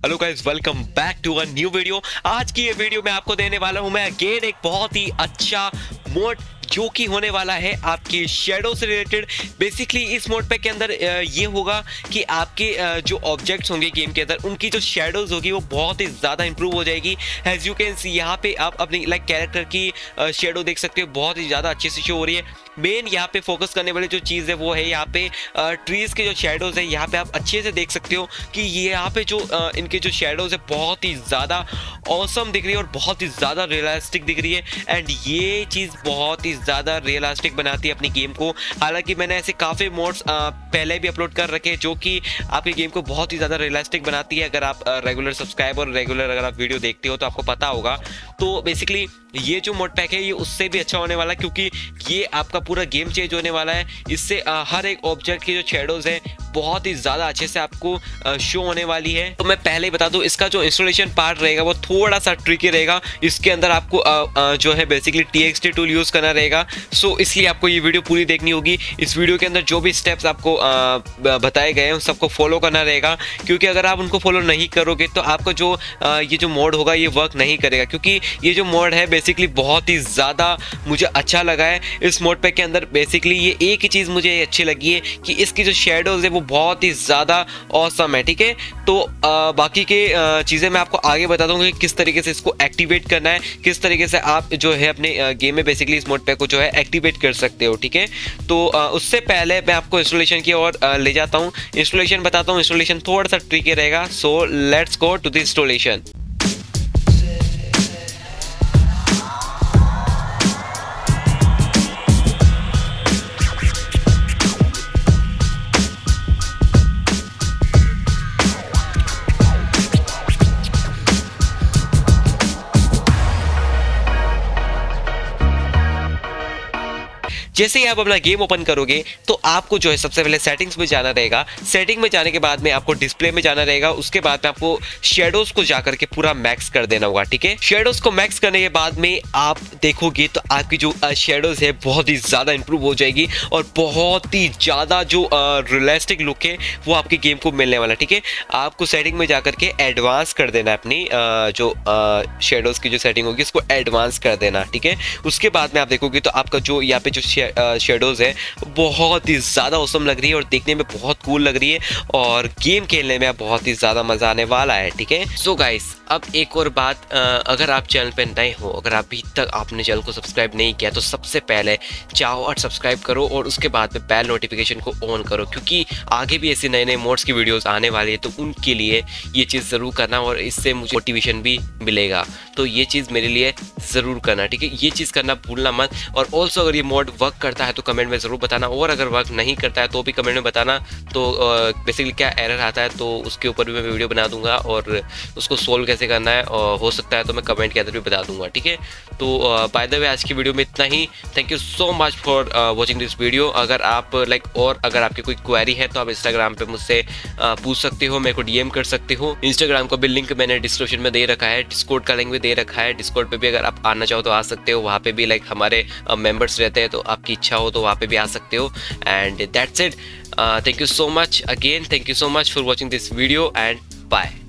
Hello guys, welcome back to a new video. आज की ये वीडियो में आपको देने वाला हूं मैं अगेन एक बहुत ही अच्छा मोड जो कि होने वाला है आपके शेडो से रिलेटेड। बेसिकली इस मोड पे के अंदर ये होगा कि आपके जो ऑब्जेक्ट्स होंगे गेम के अंदर उनकी जो शेडोज होगी वो बहुत ही ज़्यादा इंप्रूव हो जाएगी। एज यू कैन सी यहाँ पे आप अपनी कैरेक्टर की शेडो देख सकते हो, बहुत ही ज़्यादा अच्छे से शो हो रही है। मेन यहाँ पे फोकस करने वाली जो चीज़ है वो है यहाँ पे ट्रीज़ के जो शेडोज़ है, यहाँ पे आप अच्छे से देख सकते हो कि ये यहाँ पे जो इनके जो शेडोज़ है बहुत ही ज़्यादा ऑसम दिख रही है और बहुत ही ज़्यादा रियलिस्टिक दिख रही है। एंड ये चीज़ बहुत ही ज़्यादा रियलिस्टिक बनाती है अपनी गेम को। हालांकि मैंने ऐसे काफ़ी मोड्स पहले भी अपलोड कर रखे हैं जो कि आपकी गेम को बहुत ही ज़्यादा रियलिस्टिक बनाती है। अगर आप रेगुलर सब्सक्राइबर और रेगुलर अगर आप वीडियो देखते हो तो आपको पता होगा। तो बेसिकली ये जो मोड पैक है ये उससे भी अच्छा होने वाला है, क्योंकि ये आपका पूरा गेम चेंज होने वाला है। इससे हर एक ऑब्जेक्ट की जो शेडोज़ है बहुत ही ज़्यादा अच्छे से आपको शो होने वाली है। तो मैं पहले ही बता दूं, इसका जो इंस्टॉलेशन पार्ट रहेगा वो थोड़ा सा ट्रिकी रहेगा। इसके अंदर आपको जो है बेसिकली TXT टूल यूज़ करना रहेगा। सो इसलिए आपको ये वीडियो पूरी देखनी होगी। इस वीडियो के अंदर जो भी स्टेप्स आपको बताए गए हैं उन सबको फॉलो करना रहेगा, क्योंकि अगर आप उनको फॉलो नहीं करोगे तो आपका जो ये जो मोड होगा ये वर्क नहीं करेगा। क्योंकि ये जो मोड है बेसिकली बहुत ही ज़्यादा मुझे अच्छा लगा है। इस मोड पैक के अंदर बेसिकली ये एक ही चीज़ मुझे अच्छी लगी है कि इसकी जो शेडोज़ है वो बहुत ही ज़्यादा ऑसम है। ठीक है, तो बाकी के चीज़ें मैं आपको आगे बता दूंगा कि किस तरीके से इसको एक्टिवेट करना है, किस तरीके से आप जो है अपने गेम में बेसिकली इस मोड पैक को जो है एक्टिवेट कर सकते हो। ठीक है, तो उससे पहले मैं आपको इंस्टॉलेशन की ओर ले जाता हूँ, इंस्टॉलेशन बताता हूँ। इंस्टॉलेशन थोड़ा सा ट्रिकी रहेगा, so let's go to the installation. जैसे ही आप अपना गेम ओपन करोगे तो आपको जो है सबसे पहले सेटिंग्स में जाना रहेगा। सेटिंग में जाने के बाद में आपको डिस्प्ले में जाना रहेगा। उसके बाद में आपको शेडोज को जाकर के पूरा मैक्स कर देना होगा। ठीक है, शेडोज को मैक्स करने के बाद में आप देखोगे तो आपकी जो शेडोज है बहुत ही ज़्यादा इंप्रूव हो जाएगी और बहुत ही ज़्यादा जो रियलिस्टिक लुक है वो आपकी गेम को मिलने वाला। ठीक है, आपको सेटिंग में जाकर के एडवांस कर देना है अपनी जो शेडोज की जो सेटिंग होगी उसको एडवांस कर देना। ठीक है, उसके बाद में आप देखोगे तो आपका जो यहाँ पे जो शेडोज़ है बहुत ही ज़्यादा औसम लग रही है और देखने में बहुत कूल लग रही है और गेम खेलने में बहुत ही ज़्यादा मज़ा आने वाला है। ठीक है, सो गाइस अब एक और बात, अगर आप चैनल पे नए हो, अगर अभी तक आपने चैनल को सब्सक्राइब नहीं किया तो सबसे पहले जाओ और सब्सक्राइब करो और उसके बाद में बेल नोटिफिकेशन को ऑन करो, क्योंकि आगे भी ऐसे नए नए मोड्स की वीडियोस आने वाली है। तो उनके लिए ये चीज़ ज़रूर करना और इससे मुझे मोटिवेशन भी मिलेगा। तो ये चीज़ मेरे लिए ज़रूर करना। ठीक है, ये चीज़ करना भूलना मत। और ऑल्सो अगर ये मोड वर्क करता है तो कमेंट में ज़रूर बताना, और अगर वर्क नहीं करता है तो भी कमेंट में बताना। तो बेसिकली क्या एरर आता है तो उसके ऊपर भी मैं वीडियो बना दूंगा और उसको सोल्व कैसे करना है और हो सकता है तो मैं कमेंट के अंदर भी बता दूंगा। ठीक है, तो बाय द वे आज की वीडियो में इतना ही। Thank you so much for watching this video. अगर आप और अगर आपकी कोई क्वेरी है तो आप इंस्टाग्राम पे मुझसे पूछ सकते हो, मेरे को DM कर सकते हो। इंस्टाग्राम का भी लिंक मैंने डिस्क्रिप्शन में दे रखा है, डिस्कॉर्ड का लिंक भी दे रखा है। डिस्कॉर्ड पे भी अगर आप आना चाहो तो आ सकते हो, वहाँ पे भी हमारे मेंबर्स रहते हैं, तो आपकी इच्छा हो तो वहाँ पे भी आ सकते हो। And that's it, thank you so much again, thank you so much for watching this video and bye.